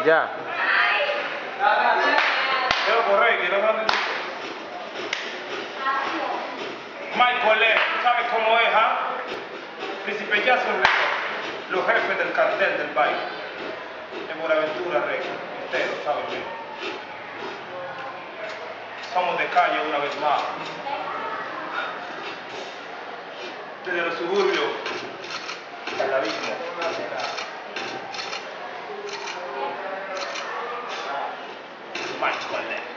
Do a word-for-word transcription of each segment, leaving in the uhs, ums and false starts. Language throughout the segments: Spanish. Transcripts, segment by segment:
Ya. Quiero correr, quiero correr. Michael Lee, ¿sabes cómo es, ah? Príncipe Jason Records, los jefes del cartel del baile. En Buenaventura Records, ustedes lo saben bien. Somos de calle una vez más. Desde los suburbios al abismo. Michael Lee.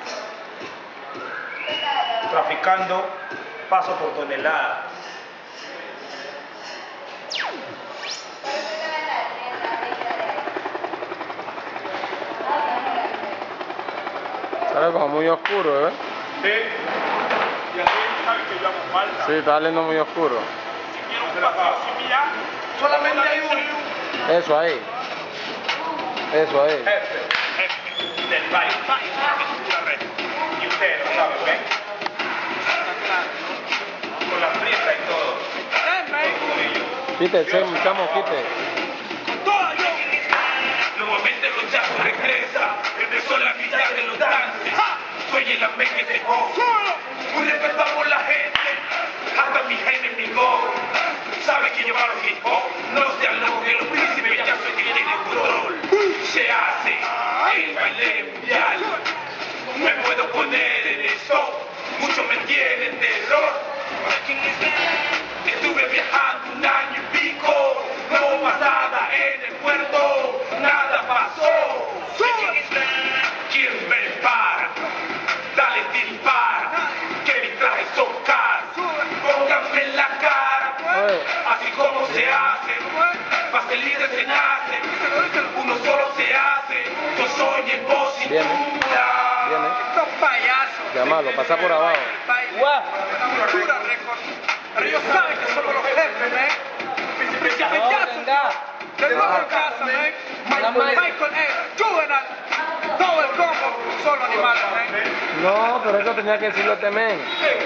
Traficando paso por tonelada. Sale como muy oscuro, ¿eh? Sí. Y así sabes que yo hago falta. Sí, está saliendo muy oscuro. Si quiero un paso similar, solamente hay uno. Eso ahí. Eso ahí. Jefe, jefe del baile. Y ustedes lo saben, ¿ven? Con la prieta y todo. Quite, chamo, quite. Nuevamente los chazos regresa. Empezó la mitad de los dances. Soy el amén que se muy respetado por la gente. Hasta mis enemigos saben que llevaron hip hop. No sean locos que los príncipes ya se tienen el control. Se hace el baile mundial. Me puedo poner en eso. Muchos me tienen terror. Estuve viajando un año y pico. No pasada en el puerto. Nada pasó. ¿Quién me para? Dale, dispara. Que mis trajes son caros. Pónganme en la cara. Así como se hace. Para ser líder se nace. Uno solo se hace. Yo soy el voz y Viene. Viene. Estos payasos. Llámalo, pasa por abajo. ¡Guau! Buenaventura Records. Pero ellos saben que somos los jefes, ¿eh? Príncipe Jason. De nuevo casa, ¿eh? Michael es Juvenal. Todo el combo. Solo animales, ¿eh? No, pero eso tenía que decirlo este men.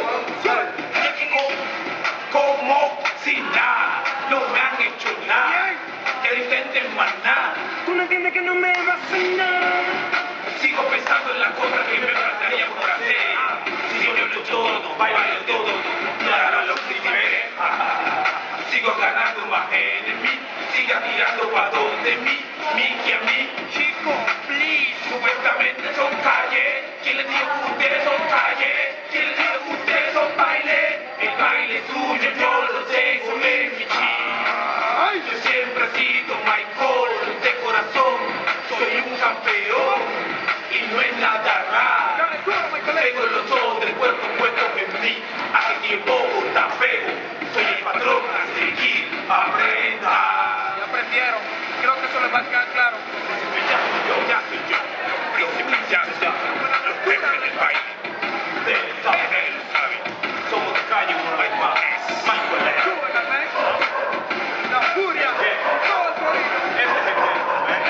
Como si nada, no me han hecho nada. Que intenten más nada. ¿Tú no entiendes que no me vas a hacer nada? Sigo pensando en las cosas que me faltaría por hacer. Si yo lo todo, bailo todo, para los príncipes. Sigo ganando más en mí, siga tirando pa' donde mí, mí que a mí. Chico, please. Supuestamente son calles, ¿quién les dijo que ustedes son calles? ¿Quién les dijo que ustedes son baile? El baile es suyo, yo lo sé, son en mi chi. Yo siempre he sido Michael de corazón, soy un campeón y no es nada raro. Tengo los ojos del cuerpo puestos en mí, hace tiempo un tapeo, soy el patrón a seguir, aprenda. Ya aprendieron, creo que eso les va a quedar claro. Príncipe ya soy yo, ya soy yo, príncipe ya soy yo, los jefes del baile. Ustedes saben, ustedes lo saben, somos de calle una vez más, Michael Lee. La furia, todo el corrido. Este es el tiempo, ¿eh?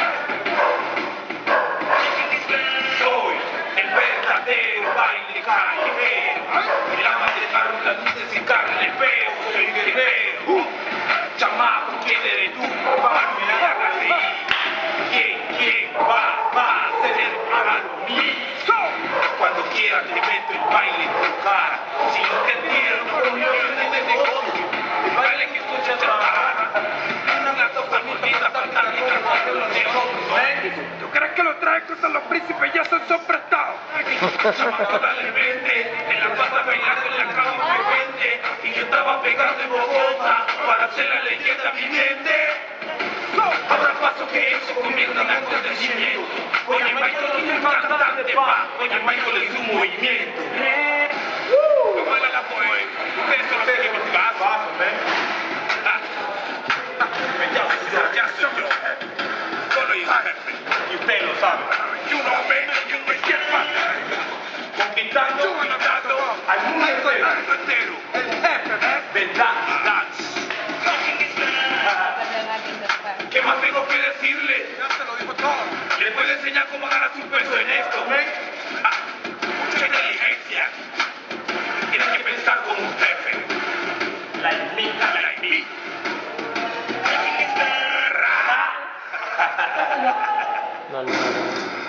Soy el verdadero baile callejero. El ama de barro, las luces y carne feo. Soy guerrero. Chamaco, ¿quién eres tú? Para que me hagas reír. ¿Quién, quién va, va a hacer el pagano mío? Cuando quieras te meto el baile en tu cara. Si no te entiendo, no me olvides de negocio. El baile que escucha trabajar. Una cosa muy linda, fantástica, con los negocios, ¿eh? ¿Tú crees que los trajes a los príncipes ya son son prestados? Chamaco, dale vente, en la pata bailando en la cama me vende. Y yo estaba pegando en Bogotá para hacer la leyenda viviente. Ahora paso que eso comienza en acontecimiento. Oye, Michael no es un cantante, pa. Oye, Michael es un movimiento. ¿Cómo era la poema? Ustedes son los que me pasan, ¿ven? Ya soy yo, ya soy yo. Solo yo, jefe. Y ustedes lo saben. You know me, you know me, conquistando, conquistando al mundo entero. El jefe, ¿eh? ¿Verdad? Dance. ¿Qué más tengo que decirle? Ya se lo dijo todo. ¿Le puedo enseñar cómo ganar su peso en esto, ven? Ah, mucha inteligencia. Tienes que pensar como un jefe. La imita, la imita. No, no, no.